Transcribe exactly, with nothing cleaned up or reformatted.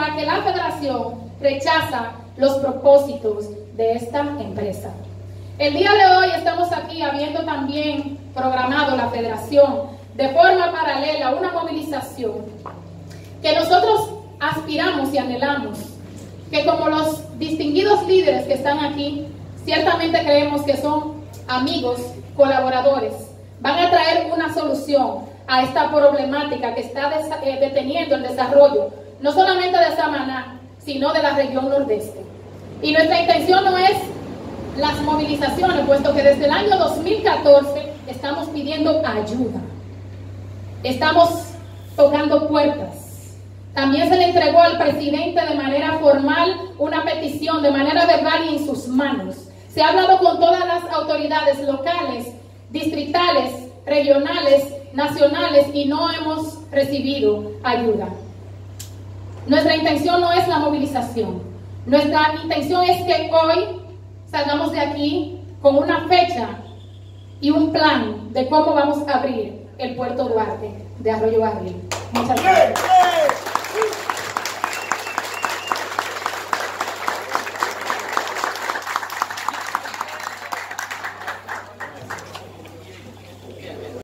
demuestra que la federación rechaza los propósitos de esta empresa. El día de hoy estamos aquí habiendo también programado la federación de forma paralela una movilización que nosotros aspiramos y anhelamos, que como los distinguidos líderes que están aquí, ciertamente creemos que son amigos, colaboradores, van a traer una solución a esta problemática que está deteniendo el desarrollo, no solamente de Samaná, sino de la región nordeste. Y nuestra intención no es las movilizaciones, puesto que desde el año dos mil catorce estamos pidiendo ayuda. Estamos tocando puertas. También se le entregó al presidente de manera formal una petición de manera verbal y en sus manos. Se ha hablado con todas las autoridades locales, distritales, regionales, nacionales y no hemos recibido ayuda. Nuestra intención no es la movilización. Nuestra intención es que hoy salgamos de aquí con una fecha y un plan de cómo vamos a abrir el puerto Duarte de Arroyo Barril. Muchas gracias.